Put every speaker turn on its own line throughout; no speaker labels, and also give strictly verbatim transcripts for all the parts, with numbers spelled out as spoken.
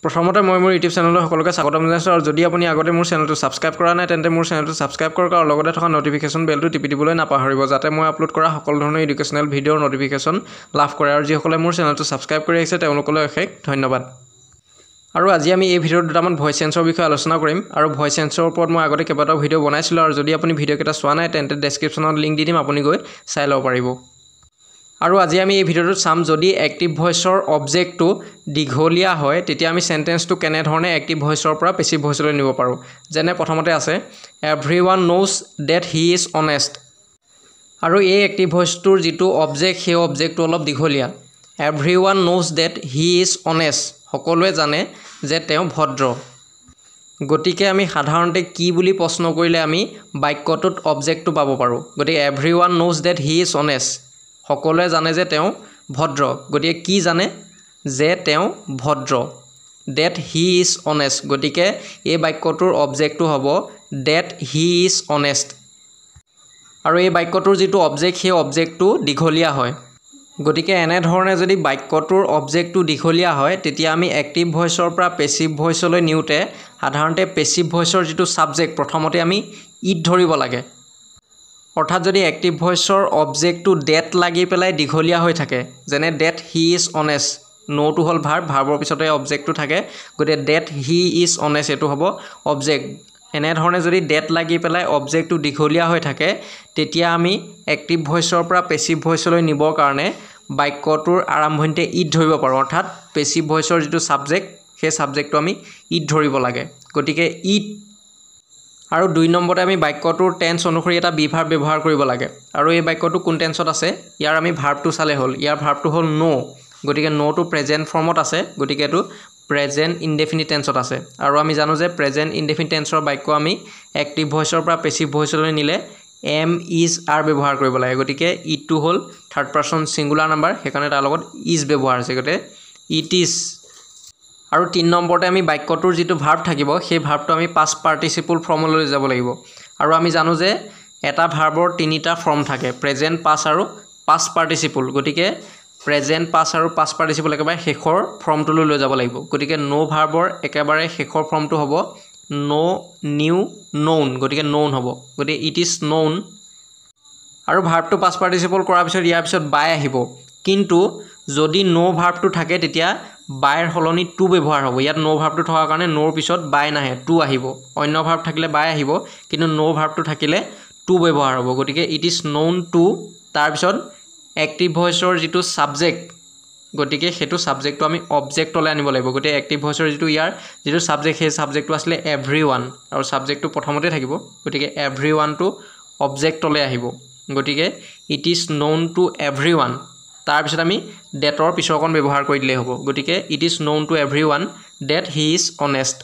প্ৰথমতে মই মোৰ ইউটিউব চেনেললৈ সকলোকে স্বাগতম জনাইছোঁ আৰু যদি আপুনি আগতে মোৰ চেনেলটো ছাবস্ক্ৰাইব কৰা নাই তেন্তে মোৰ চেনেলটো ছাবস্ক্ৰাইব কৰক আৰু লগতে থকা নটিফিকেশ্যন বেলটো টিপি দিবলৈ নাপাহৰিব যাতে মই আপলোড কৰা সকলো ধৰণৰ এডুকেশ্যনেল ভিডিঅ'ৰ নটিফিকেশ্যন লাভ কৰে আৰু যিসকলে মোৰ চেনেলটো ছাবস্ক্ৰাইব কৰি আহিছে তেওঁলোকলৈ অশেষ ধন্যবাদ। আৰু আজি আমি এই ভিডিঅ'ত দুটামান ভইচ চেঞ্চৰ বিষয়ে আলোচনা কৰিম আৰু ভইচ চেঞ্চৰ ওপৰত মই আগতে কেইবাটাও ভিডিঅ' বনাইছিলোঁ আৰু যদি আপুনি ভিডিঅ'কেইটা চোৱা নাই তেন্তে ডেছক্ৰিপশ্যনত লিংক দি দিম, আপুনি গৈ চাই ল'ব পাৰিব। আৰু আজি আমি এই ভিডিঅ'টোত চাম যদি এক্টিভ ভইচৰ অবজেক্টটো দীঘলীয়া হয় তেতিয়া আমি সেন্টেন্সটো কেনেধৰণে এক্টিভ ভইচৰ পৰা পেছিভ ভইচলৈ নিব পাৰোঁ। যেনে প্ৰথমতে আছে everyone knows that he is honest. আৰু এই এক্টিভ ভইচটোৰ যিটো অবজেক্ট সেই অবজেক্টটো অলপ দীঘলীয়া। Everyone knows that he is honest, সকলোৱে জানে যে তেওঁ ভদ্ৰ। গতিকে আমি সাধাৰণতে কি বুলি প্ৰশ্ন কৰিলে আমি বাক্যটোত অবজেক্টটো পাব পাৰোঁ। গতিকে everyone knows that he is honest, সকলোৱে জানে যে তেওঁ ভদ্ৰ। গতিকে কি জানে? যে তেওঁ ভদ্ৰ। ডেট হি ইজ অনেষ্ট, গতিকে এই বাক্যটোৰ অবজেক্টটো হ'ব ডেট হি ইজ অনেষ্ট। আৰু এই বাক্যটোৰ যিটো অবজেক্ট সেই অবজেক্টটো দীঘলীয়া হয়। গতিকে এনেধৰণে যদি বাক্যটোৰ অবজেক্টটো দীঘলীয়া হয় তেতিয়া আমি এক্টিভ ভইচৰ পৰা পেছিভ ভইচলৈ নিওঁতে সাধাৰণতে পেছিভ ভইচৰ যিটো ছাবজেক্ট প্ৰথমতে আমি ইট ধৰিব লাগে। অৰ্থাৎ যদি এক্টিভ ভইচৰ অবজেক্টটো ডেট লাগি পেলাই দীঘলীয়া হৈ থাকে, যেনে ডেট হি ইজ অনেষ্ট, ন'টো হ'ল ভাৰ্ব, ভাৰ্বৰ পিছতে অবজেক্টটো থাকে, গতিকে ডেট হি ইজ অনেষ্ট এইটো হ'ব অবজেক্ট। এনেধৰণে যদি ডেট লাগি পেলাই অবজেক্টটো দীঘলীয়া হৈ থাকে তেতিয়া আমি এক্টিভ ভইচৰ পৰা পেছিভ ভইচলৈ নিবৰ কাৰণে বাক্যটোৰ আৰম্ভণিতে ইট ধৰিব পাৰোঁ। অৰ্থাৎ পেছিভ ভইচৰ যিটো ছাবজেক্ট সেই ছাবজেক্টটো আমি ইট ধৰিব লাগে। গতিকে ইট। আৰু দুই নম্বৰতে আমি বাক্যটোৰ টেন্স অনুসৰি এটা বি ভাৰ্ব ব্যৱহাৰ কৰিব লাগে। আৰু এই বাক্যটো কোন টেন্সত আছে ইয়াৰ আমি ভাৰ্বটো চালে হ'ল। ইয়াৰ ভাৰ্বটো হ'ল ন', গতিকে ন'টো প্ৰেজেণ্ট ফৰ্মত আছে, গতিকে এইটো প্ৰেজেণ্ট ইনডেফিনিট টেন্সত আছে। আৰু আমি জানো যে প্ৰেজেণ্ট ইনডেফিনিট টেন্সৰ বাক্য আমি এক্টিভ ভইচৰ পৰা পেছিভ ভইচলৈ নিলে এম ইজ আৰ ব্যৱহাৰ কৰিব লাগে। গতিকে ইটটো হ'ল থাৰ্ড পাৰ্চন ছিংগুলাৰ নাম্বাৰ, সেইকাৰণে তাৰ লগত ইজ ব্যৱহাৰ হৈছে, গতিকে ইট ইজ। আৰু তিনি নম্বৰতে আমি বাক্যটোৰ যিটো ভাৰ্ব থাকিব সেই ভাৰ্বটো আমি পাষ্ট পাৰ্টিচিপল ফৰ্মলৈ যাব লাগিব। আৰু আমি জানো যে এটা ভাৰ্বৰ তিনিটা ফৰ্ম থাকে, প্ৰেজেণ্ট, পাষ্ট আৰু পাষ্ট পাৰ্টিচিপল। গতিকে প্ৰেজেণ্ট, পাষ্ট আৰু পাষ্ট পাৰ্টিচিপল একেবাৰে শেষৰ ফৰ্মটোলৈ লৈ যাব লাগিব। গতিকে ন' ভাৰ্বৰ একেবাৰে শেষৰ ফৰ্মটো হ'ব ন' নিউ ন'ন, গতিকে ন'ন হ'ব। গতিকে ইট ইজ ন'ন। আৰু ভাৰ্বটো পাষ্ট পাৰ্টিচিপল কৰাৰ পিছত ইয়াৰ পিছত বাই আহিব, কিন্তু যদি ন' ভাৰ্বটো থাকে তেতিয়া বাইৰ সলনি টু ব্যৱহাৰ হ'ব। ইয়াত ন' ভাৰ্বটো থকাৰ কাৰণে ন'ৰ পিছত বাই নাহে, টু আহিব। অন্য ভাৰ্ব থাকিলে বাই আহিব, কিন্তু ন' ভাৰ্বটো থাকিলে টু ব্যৱহাৰ হ'ব। গতিকে ইট ইজ ন'ন টু, তাৰপিছত এক্টিভ ভইচৰ যিটো ছাবজেক্ট, গতিকে সেইটো ছাবজেক্টটো আমি অবজেক্টলৈ আনিব লাগিব। গতিকে এক্টিভ ভইচৰ যিটো ইয়াৰ যিটো ছাবজেক্ট সেই ছাবজেক্টটো আছিলে এভৰি ওৱান, আৰু ছাবজেক্টটো প্ৰথমতে থাকিব, গতিকে এভৰি ওৱানটো অবজেক্টলৈ আহিব। গতিকে it is known to everyone, তাৰপিছত আমি ডেটৰ পিছৰকণ ব্যৱহাৰ কৰি দিলেই হ'ব। গতিকে it is known to everyone that he is honest.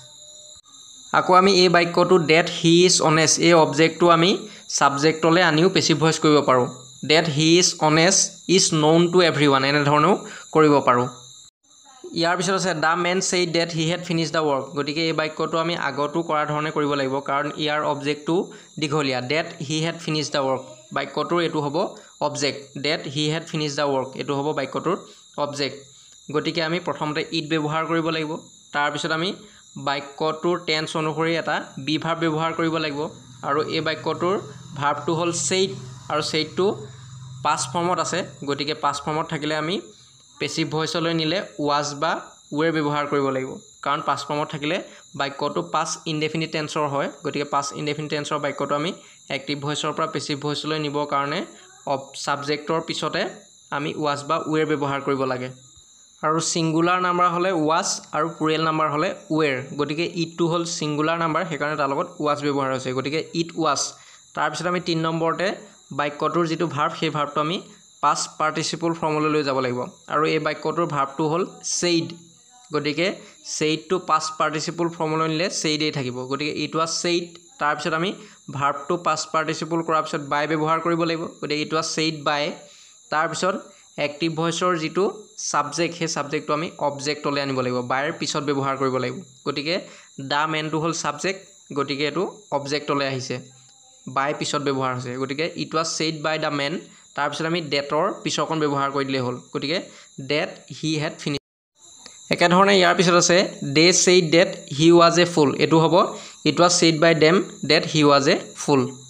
আকৌ আমি এই বাক্যটো ডেট হি ইজ অনেষ্ট এই অবজেক্টটো আমি ছাবজেক্টলৈ আনিও পেছিভ ভইচ কৰিব পাৰোঁ। That he is honest is known to everyone, এনেধৰণেও কৰিব পাৰোঁ। ইয়াৰ পিছত আছে the man said that he had finish the work. গতিকে এই বাক্যটো আমি আগতো কৰাৰ ধৰণে কৰিব লাগিব, কাৰণ ইয়াৰ অবজেক্টটো দীঘলীয়া। That he had finish the work, বাক্যটোৰ এইটো হ'ব অবজেক্ট। That he had finish the work এইটো হ'ব বাক্যটোৰ অবজেক্ট। গতিকে আমি প্ৰথমতে ইট ব্যৱহাৰ কৰিব লাগিব, তাৰপিছত আমি বাক্যটোৰ টেন্স অনুসৰি এটা বি ভাৰ্ব ব্যৱহাৰ কৰিব লাগিব। আৰু এই বাক্যটোৰ ভাৰ্বটো হ'ল ছেইড, আৰু ছেইডটো পাষ্ট ফৰ্মত আছে, গতিকে পাষ্ট ফৰ্মত থাকিলে আমি পেছিভ ভইচলৈ নিলে ৱাজ বা ৱেৰ ব্যৱহাৰ কৰিব লাগিব, কাৰণ পাষ্ট ফৰ্মত থাকিলে বাক্যটো পাষ্ট ইনডেফিনিট টেন্সৰ হয়। গতিকে পাষ্ট ইনডেফিনিট টেন্সৰ বাক্যটো আমি এক্টিভ ভইচৰ পৰা পেছিভ ভইচলৈ নিবৰ কাৰণে অব ছাবজেক্টৰ পিছতে আমি ৱাজ বা ৱেৰ ব্যৱহাৰ কৰিব লাগে। আৰু ছিংগুলাৰ নাম্বাৰ হ'লে ৱাজ আৰু প্লুৰেল নাম্বাৰ হ'লে ৱেৰ। গতিকে ইটটো হ'ল ছিংগুলাৰ নাম্বাৰ, সেইকাৰণে তাৰ লগত ৱাজ ব্যৱহাৰ হৈছে, গতিকে ইট ৱাজ। তাৰপিছত আমি তিনি নম্বৰতে বাক্যটোৰ যিটো ভাৰ্ব সেই ভাৰ্বটো আমি পাষ্ট পাৰ্টিচিপল ফৰ্মলৈ লৈ যাব লাগিব। আৰু এই বাক্যটোৰ ভাৰ্বটো হ'ল ছেইড, গতিকে ছেইডটো পাষ্ট পাৰ্টিচিপল ফৰ্মলৈ নিলে ছেইডেই থাকিব। গতিকে ইট ৱাজ ছেইড, তাৰপিছত আমি ভাৰ্বটো পাষ্ট পাৰ্টিচিপল কৰাৰ পিছত বাই ব্যৱহাৰ কৰিব লাগিব, গতিকে ইট ৱাজ ছেইড বাই। তাৰপিছত এক্টিভ ভইচৰ যিটো ছাবজেক্ট সেই ছাবজেক্টটো আমি অবজেক্টলৈ আনিব লাগিব, বাইৰ পিছত ব্যৱহাৰ কৰিব লাগিব। গতিকে দ্য মেনটো হ'ল ছাবজেক্ট, গতিকে এইটো অবজেক্টলৈ আহিছে, বাই পিছত ব্যৱহাৰ হৈছে, গতিকে it was said by the men. তাৰপিছত আমি ডেটৰ পিছৰকণ ব্যৱহাৰ কৰি দিলেই হ'ল, গতিকে ডেট হি হেড ফিনিছ। একেধৰণে ইয়াৰ পিছত আছে they said that he was a fool এটো হ'ব it was said by them that he was a fool